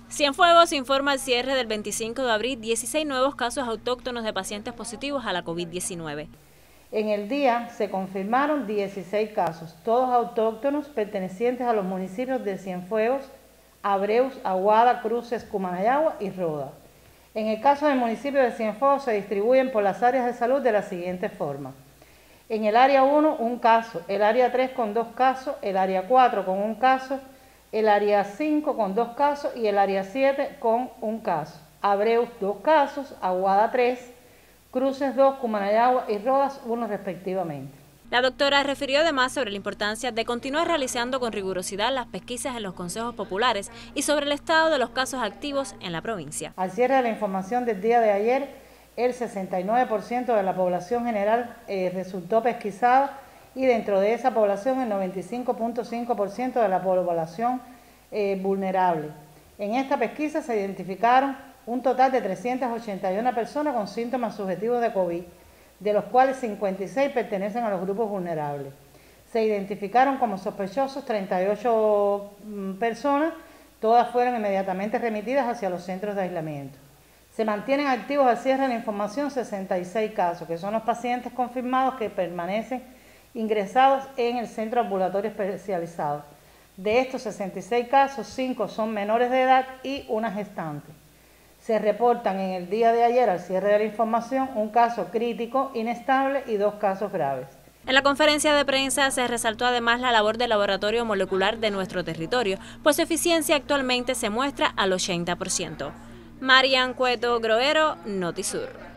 Cienfuegos informa al cierre del 25 de abril 16 nuevos casos autóctonos de pacientes positivos a la COVID-19. En el día se confirmaron 16 casos, todos autóctonos pertenecientes a los municipios de Cienfuegos, Abreus, Aguada, Cruces, Cumanayagua y Roda. En el caso del municipio de Cienfuegos se distribuyen por las áreas de salud de la siguiente forma. En el área 1, un caso, el área 3 con 2 casos, el área 4 con 1 caso, el área 5 con 2 casos y el área 7 con 1 caso. Abreus 2 casos, Aguada 3, Cruces 2, Cumanayagua y Rodas 1 respectivamente. La doctora refirió además sobre la importancia de continuar realizando con rigurosidad las pesquisas en los consejos populares y sobre el estado de los casos activos en la provincia. Al cierre de la información del día de ayer, el 69% de la población general resultó pesquisada y dentro de esa población el 95.5% de la población vulnerable. En esta pesquisa se identificaron un total de 381 personas con síntomas subjetivos de COVID, de los cuales 56 pertenecen a los grupos vulnerables. Se identificaron como sospechosos 38 personas, todas fueron inmediatamente remitidas hacia los centros de aislamiento. Se mantienen activos al cierre de la información 66 casos, que son los pacientes confirmados que permanecen ingresados en el centro ambulatorio especializado. De estos 66 casos, 5 son menores de edad y una gestante. Se reportan en el día de ayer, al cierre de la información, un caso crítico, inestable y 2 casos graves. En la conferencia de prensa se resaltó además la labor del laboratorio molecular de nuestro territorio, pues su eficiencia actualmente se muestra al 80%. Marian Cueto Groero, Notisur.